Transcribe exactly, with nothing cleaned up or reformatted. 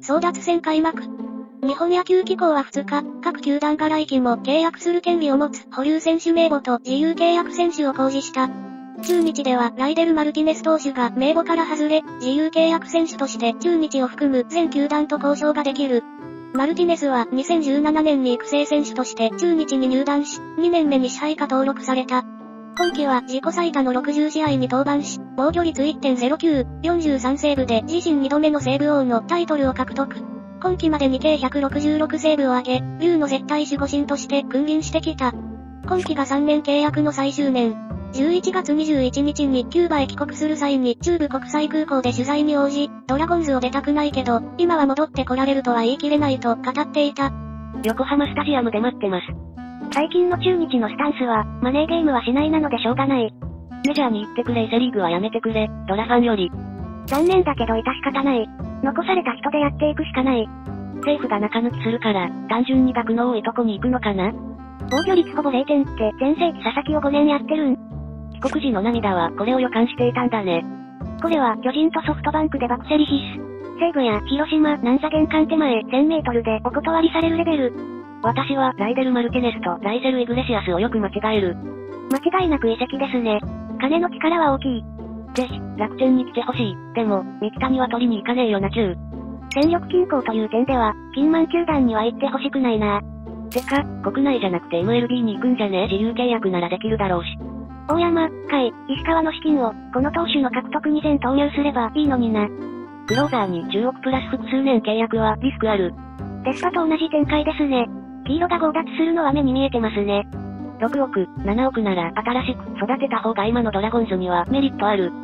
争奪戦開幕。日本野球機構はふつか、各球団が来季も契約する権利を持つ保留選手名簿と自由契約選手を公示した。中日ではライデル・マルティネス投手が名簿から外れ、自由契約選手として中日を含む全球団と交渉ができる。マルティネスはにせんじゅうななねんに育成選手として中日に入団し、にねんめに支配下登録された。今季は自己最多のろくじゅうしあいに登板し、防御率 いってんゼロきゅう、よんじゅうさんセーブで自身にどめのセーブ王のタイトルを獲得。今季までに計ひゃくろくじゅうろくセーブを挙げ、竜の絶対守護神として君臨してきた。今季がさんねん契約の最終年。じゅういちがつにじゅういちにちにキューバへ帰国する際に中部国際空港で取材に応じ、ドラゴンズを出たくないけど、今は戻ってこられるとは言い切れないと語っていた。 横浜スタジアムで待ってます。最近の中日のスタンスは、マネーゲームはしないなのでしょうがない。メジャーに行ってくれ、セリーグはやめてくれ、ドラファンより。 残念だけど致し方ない。残された人でやっていくしかない。 政府が中抜きするから、単純に額の多いとこに行くのかな？ 防御率ほぼれいてんって全盛期佐々木をごねんやってるん？ 帰国時の涙はこれを予感していたんだね。 これは巨人とソフトバンクで爆競り必須。西武や広島、南座玄関手前せんメートルでお断りされるレベル。 私はライデル・マルティネスとライゼル・イグレシアスをよく間違える。 間違いなく移籍ですね。金の力は大きい。 ぜひ、楽天に来てほしい。でも、三木谷は取りに行かねえよなきゅう。 戦力均衡という点では、キンマン球団には行ってほしくないな。 てか、国内じゃなくて エムエルビー に行くんじゃねえ？自由契約ならできるだろうし。 大山、甲斐、石川の資金を、この投手の獲得に全投入すればいいのにな。 クローザーにじゅうおくプラス複数年契約はリスクある。 デスパと同じ展開ですね。黄色が強奪するのは目に見えてますね。 ろくおく、ななおくなら新しく育てた方が今のドラゴンズにはメリットある。